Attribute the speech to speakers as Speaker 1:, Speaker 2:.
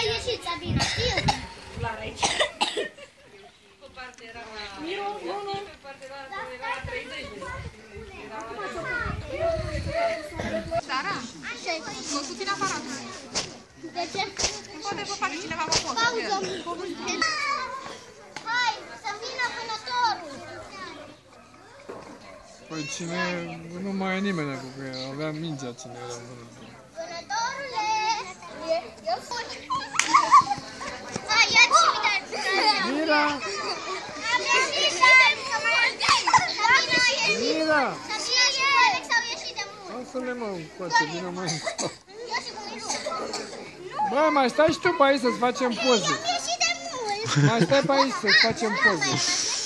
Speaker 1: ai ieșit, Sabina, știu.
Speaker 2: Clar aici. Pe parte era la... Pe parte era la 30 de ani.
Speaker 3: Sara, o să țin aparatul.
Speaker 1: De ce?
Speaker 3: Poate vă face cineva o poză.
Speaker 1: Pauză. Hai, să vină vânătorul.
Speaker 4: Păi cine... Nu mai e nimeni acum, că avea mingea cine era vânător.
Speaker 1: Vânătorule! Eu sunt. Hai, ia-ți și uite.
Speaker 4: Mira!
Speaker 1: Avea Mira! Sabina a ieșit.
Speaker 4: Mira!
Speaker 1: Sabina și cu Alex au ieșit de mult.
Speaker 4: Lasă-le mă încoace, vină mă încoace.
Speaker 1: Eu și cu Miru.
Speaker 4: Bă, mai stai și tu pe aici să-ți facem poze.
Speaker 1: Am ieșit de mult.
Speaker 4: Mai stai pe aici să-ți facem poze.
Speaker 1: Mai